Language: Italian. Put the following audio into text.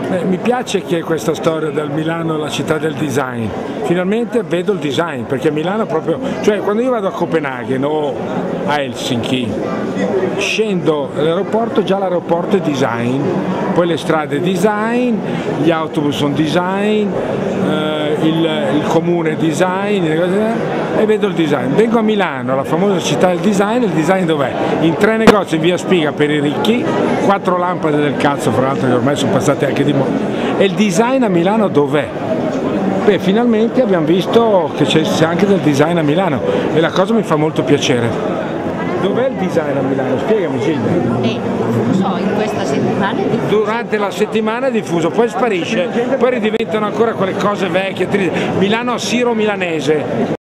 Mi piace che questa storia del Milano, la città del design, finalmente vedo il design, perché Milano proprio, cioè quando io vado a Copenaghen o a Helsinki, scendo all'aeroporto, già l'aeroporto è design, poi le strade design, gli autobus sono design, il comune design, e vedo il design. Vengo a Milano, la famosa città del design, il design dov'è? In 3 negozi in via Spiga per i ricchi, 4 lampade del cazzo, fra l'altro che ormai sono passate anche di moda. E il design a Milano dov'è? Beh, finalmente abbiamo visto che c'è anche del design a Milano e la cosa mi fa molto piacere. Dov'è il design a Milano? Spiegami Gilda. Non so, in questa settimana è diffuso. Durante la settimana è diffuso, poi sparisce, poi ridiventano ancora quelle cose vecchie, Milano siro milanese.